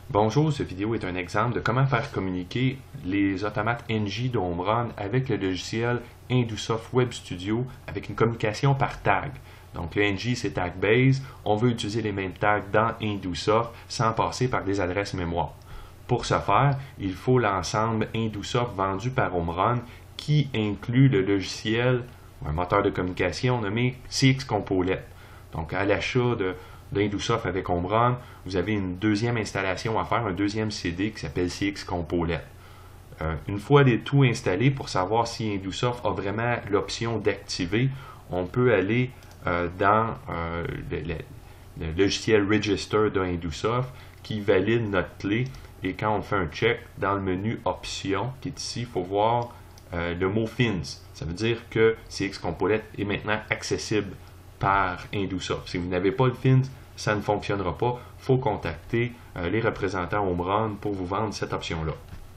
Bonjour, cette vidéo est un exemple de comment faire communiquer les automates NG de Home Run avec le logiciel Indusoft Web Studio avec une communication par tag. Donc le NG c'est tag base, on veut utiliser les mêmes tags dans Indusoft sans passer par des adresses mémoire. Pour ce faire, il faut l'ensemble Indusoft vendu par Home Run qui inclut le logiciel ou un moteur de communication nommé CXCompolet. Donc à l'achat d'Indusoft avec Home Run, vous avez une deuxième installation à faire, un deuxième CD qui s'appelle CXCompolet. Une fois tout installé, pour savoir si Indusoft a vraiment l'option d'activer, on peut aller dans le logiciel Register d'Indusoft qui valide notre clé. Et quand on fait un check dans le menu Options, qui est ici, il faut voir le mot Fins. Ça veut dire que CXCompolet est maintenant accessible par Indusoft. Si vous n'avez pas le Fins, ça ne fonctionnera pas. Il faut contacter les représentants Home Run pour vous vendre cette option-là.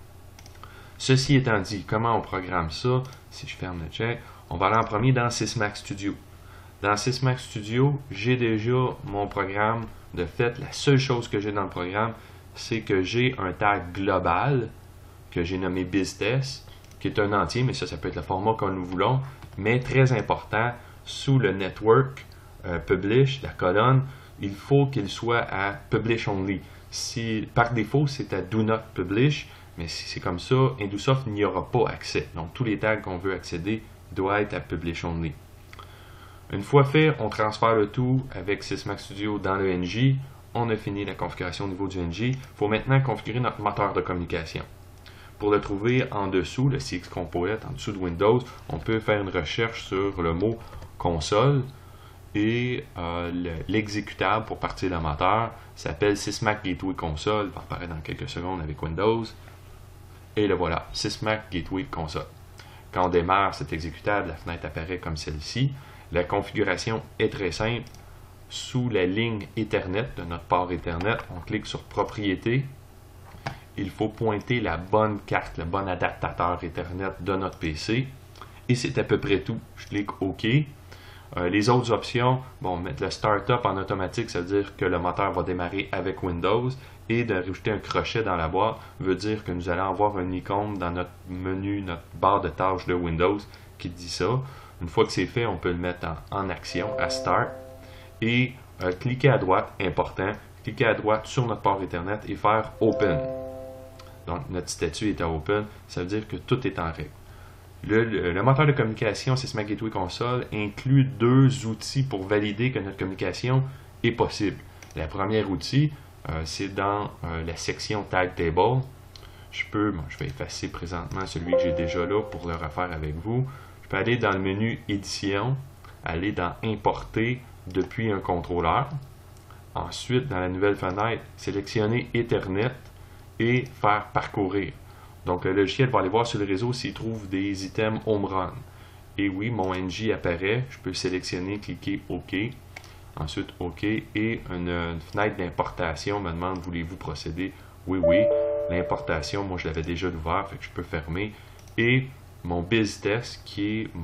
Ceci étant dit, comment on programme ça? Si je ferme le check, on va aller en premier dans Sysmac Studio. Dans Sysmac Studio, j'ai déjà mon programme de fait. La seule chose que j'ai dans le programme, c'est que j'ai un tag global que j'ai nommé BizTest, qui est un entier, mais ça peut être le format que nous voulons, mais très important, sous le network publish, la colonne, il faut qu'il soit à publish only. Par défaut, c'est à do not publish, mais si c'est comme ça, Indusoft n'y aura pas accès. Donc, tous les tags qu'on veut accéder doivent être à publish only. Une fois fait, on transfère le tout avec Sysmac Studio dans le NG. On a fini la configuration au niveau du NG. Il faut maintenant configurer notre moteur de communication. Pour le trouver en dessous, le CXCompolet, en dessous de Windows, on peut faire une recherche sur le mot console et l'exécutable pour partir le moteur s'appelle Sysmac Gateway Console. Il va apparaître dans quelques secondes avec Windows. Et le voilà, Sysmac Gateway Console. Quand on démarre cet exécutable, la fenêtre apparaît comme celle-ci. La configuration est très simple. Sous la ligne Ethernet de notre port Ethernet, on clique sur Propriétés. Il faut pointer la bonne carte, le bon adaptateur Ethernet de notre PC. Et c'est à peu près tout. Je clique OK. Les autres options, mettre le Startup en automatique, ça veut dire que le moteur va démarrer avec Windows. Et de rajouter un crochet dans la boîte veut dire que nous allons avoir une icône dans notre menu, notre barre de tâches de Windows qui dit ça. Une fois que c'est fait, on peut le mettre en action, à Start. Et cliquer à droite, important, cliquer à droite sur notre port Ethernet et faire Open. Donc notre statut est à Open, ça veut dire que tout est en règle. Le moteur de communication Sysmac Gateway Console inclut deux outils pour valider que notre communication est possible. Le premier outil, c'est dans la section Tag Table. Je vais effacer présentement celui que j'ai déjà là pour le refaire avec vous. Je peux aller dans le menu Édition, aller dans Importer depuis un contrôleur. Ensuite, dans la nouvelle fenêtre, sélectionner Ethernet et faire parcourir. Donc, le logiciel va aller voir sur le réseau s'il trouve des items Home Run. Et oui, mon NG apparaît. Je peux sélectionner, cliquer OK. Ensuite, OK. Et une fenêtre d'importation me demande, voulez-vous procéder? Oui, oui. L'importation, moi, je l'avais déjà ouvert, fait que je peux fermer. Et mon BizTest, qui est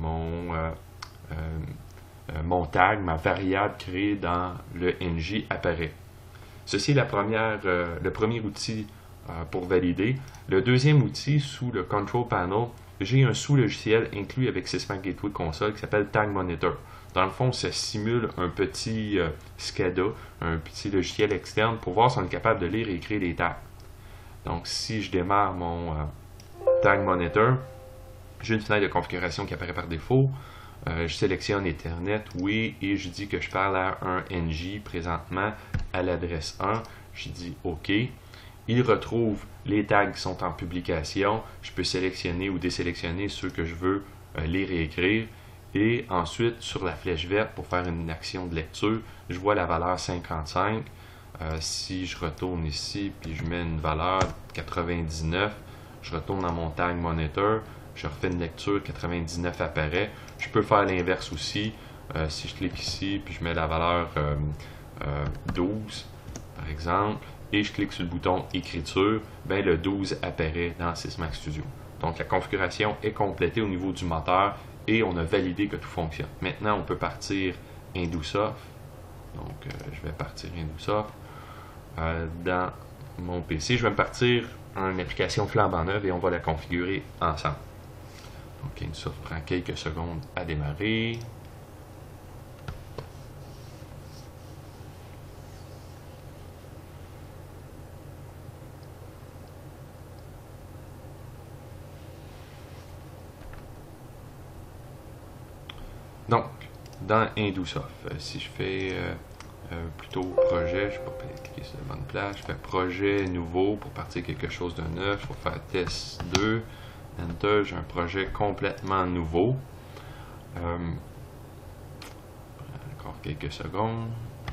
mon tag, ma variable créée dans le NG apparaît. Ceci est le premier outil pour valider. Le deuxième outil, sous le Control Panel, j'ai un sous-logiciel inclus avec Sysmac Gateway Console qui s'appelle Tag Monitor. Dans le fond, ça simule un petit SCADA, un petit logiciel externe pour voir si on est capable de lire et écrire les tags. Donc, si je démarre mon Tag Monitor, j'ai une fenêtre de configuration qui apparaît par défaut. Je sélectionne Ethernet, oui, et je dis que je parle à un NG présentement à l'adresse 1. Je dis OK. Il retrouve les tags qui sont en publication. Je peux sélectionner ou désélectionner ceux que je veux lire et écrire. Et ensuite, sur la flèche verte, pour faire une action de lecture, je vois la valeur 55. Si je retourne ici, puis je mets une valeur 99, je retourne dans mon Tag Monitor, je refais une lecture, 99 apparaît. Je peux faire l'inverse aussi. Si je clique ici, puis je mets la valeur 12, par exemple, et je clique sur le bouton Écriture, le 12 apparaît dans Sysmac Studio. Donc la configuration est complétée au niveau du moteur et on a validé que tout fonctionne. Maintenant, on peut partir Indusoft. Donc, je vais partir Indusoft. Dans mon PC. Je vais me partir une application flambant neuve et on va la configurer ensemble. Donc, InduSoft prend quelques secondes à démarrer. Donc, dans InduSoft, si je fais plutôt projet, je ne vais pas cliquer sur la bonne place, je fais projet nouveau pour partir quelque chose de neuf, je vais faire test 2, enter, j'ai un projet complètement nouveau. Encore quelques secondes.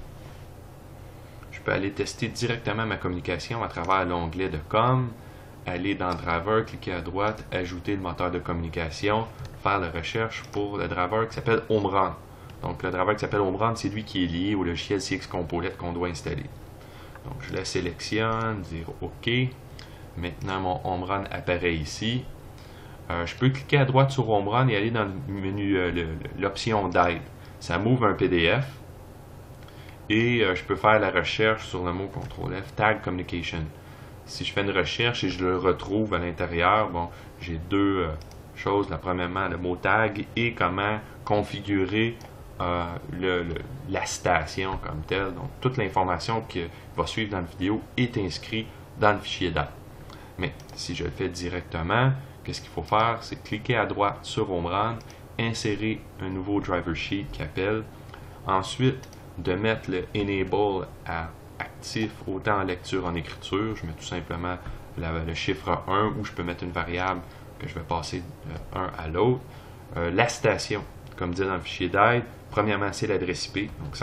Je peux aller tester directement ma communication à travers l'onglet de com, aller dans driver, cliquer à droite, ajouter le moteur de communication, faire la recherche pour le driver qui s'appelle HomeRun. Donc le driver qui s'appelle HomeRun, c'est lui qui est lié au logiciel CX Component qu'on doit installer. Donc je la sélectionne, dire OK. Maintenant mon HomeRun apparaît ici. Je peux cliquer à droite sur HomeRun et aller dans le menu, l'option d'aide. Ça m'ouvre un PDF. Et je peux faire la recherche sur le mot CTRL-F, Tag Communication. Si je fais une recherche et je le retrouve à l'intérieur, bon, j'ai deux choses. Premièrement, le mot tag et comment configurer la station comme telle. Donc, toute l'information qui va suivre dans la vidéo est inscrite dans le fichier d'aide. Mais si je le fais directement, qu'est-ce qu'il faut faire? C'est cliquer à droite sur HomeRun, insérer un nouveau driver sheet qui appelle. Ensuite, de mettre le Enable à actif autant en lecture en écriture. Je mets tout simplement le chiffre 1 ou je peux mettre une variable que je vais passer de 1 à l'autre. La station, comme dit dans le fichier d'aide, premièrement c'est l'adresse IP, donc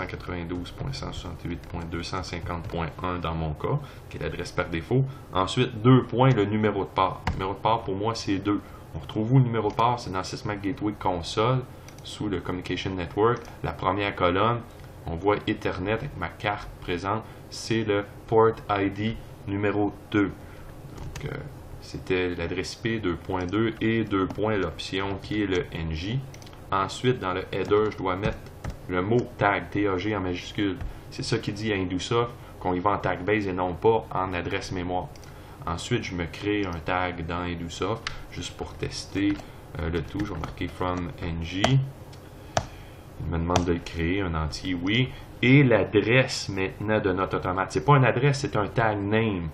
192.168.250.1 dans mon cas, qui est l'adresse par défaut. Ensuite, 2 points, le numéro de port. Le numéro de port pour moi c'est 2. On retrouve où le numéro de port? C'est dans Sysmac Gateway Console, sous le Communication Network. La première colonne, on voit Ethernet avec ma carte présente, c'est le Port ID numéro 2. Donc, c'était l'adresse IP 2.2 et 2 points l'option qui est le NJ. Ensuite, dans le header, je dois mettre le mot tag, TAG en majuscule. C'est ça qui dit à InduSoft qu'on y va en tag base et non pas en adresse mémoire. Ensuite, je me crée un tag dans InduSoft juste pour tester le tout. Je vais marquer from NJ. Il me demande de le créer, un entier, oui. Et l'adresse maintenant de notre automate. C'est pas une adresse, c'est un tag name.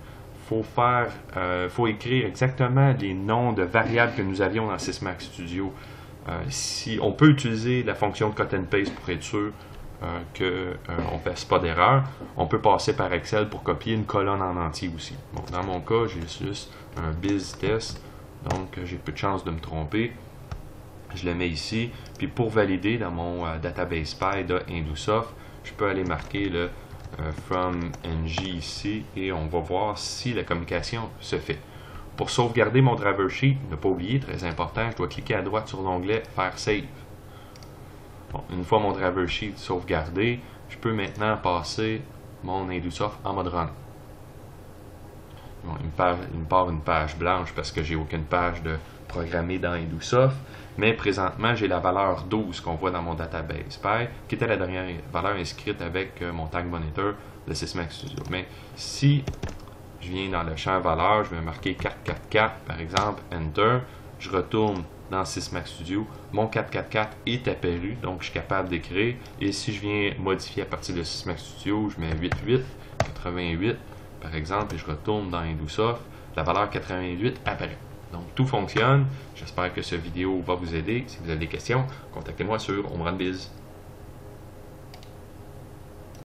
Faut écrire exactement les noms de variables que nous avions dans Sysmac Studio. Si on peut utiliser la fonction de cut and paste pour être sûr qu'on ne fasse pas d'erreur. On peut passer par Excel pour copier une colonne en entier aussi. Bon, dans mon cas, j'ai juste un biz test, donc j'ai peu de chances de me tromper. Je le mets ici, puis pour valider dans mon database PI de InduSoft, je peux aller marquer le from NJ ici et on va voir si la communication se fait. Pour sauvegarder mon driver sheet, ne pas oublier, très important, je dois cliquer à droite sur l'onglet faire save. Bon, une fois mon driver sheet sauvegardé, je peux maintenant passer mon InduSoft en mode run. Bon, il me part une page blanche parce que j'ai aucune page de programmée dans InduSoft, mais présentement j'ai la valeur 12 qu'on voit dans mon database PI, qui était la dernière valeur inscrite avec mon tag monitor de Sysmac Studio. Mais si je viens dans le champ valeur, je vais marquer 444 par exemple, Enter, je retourne dans Sysmac Studio, mon 444 est apparu, donc je suis capable d'écrire, et si je viens modifier à partir de Sysmac Studio, je mets 88 par exemple, et je retourne dans InduSoft, la valeur 88 apparaît. Donc tout fonctionne, j'espère que cette vidéo va vous aider. Si vous avez des questions, contactez-moi sur HomeRunBiz.